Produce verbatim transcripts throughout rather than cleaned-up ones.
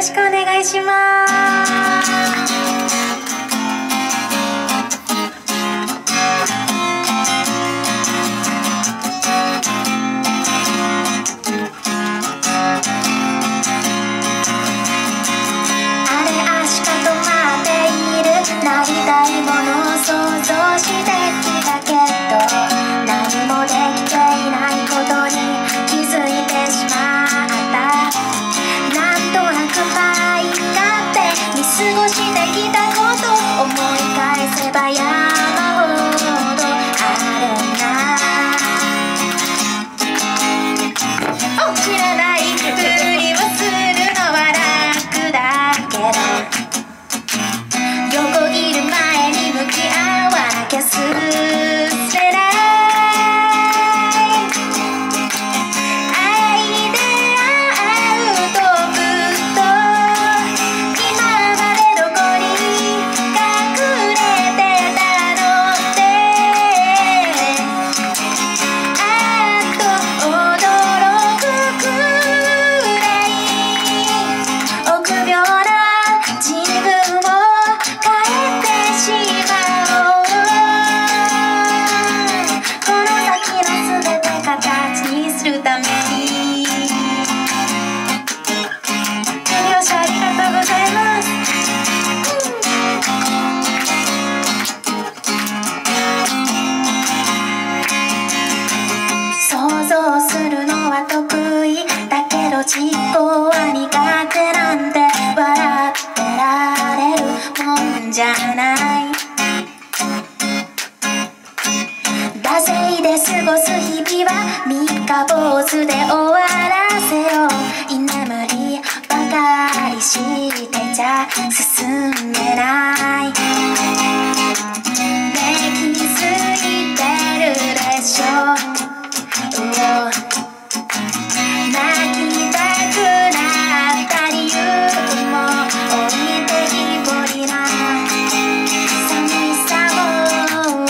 ろしくお願いします。なりたいものを想像してきたけど、何もできていないことに気づいてしまった。なんとなく前がって見過ごしてきたこと、思い返せば山ほどあるな。起きれないふりをするのは楽だけど、横切る前に向き合わなきゃ進めない。愛で会うとぐっと今までどこに隠れてたのって、あっと驚くくらい臆病な自分をために。手拍子ありがとうございます。想像するのは得意だけど実行は苦手なんて笑ってられるもんじゃない。惰性で過ごす日々は三日坊主で終わらせよう。居眠りばかりしてちゃ進めない。ねえ気づいてるでしょ。泣きたくなった理由も置いてきぼりな寂しさも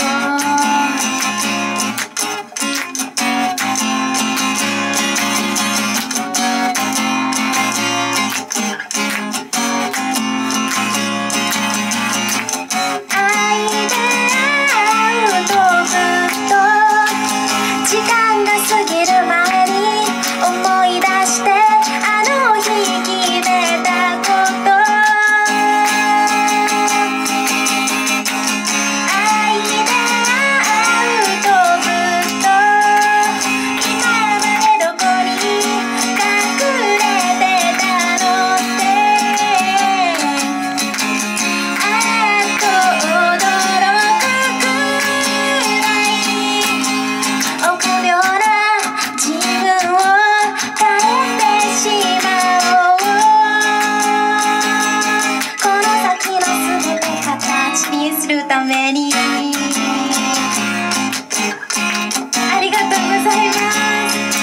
ために。ありがとうございます。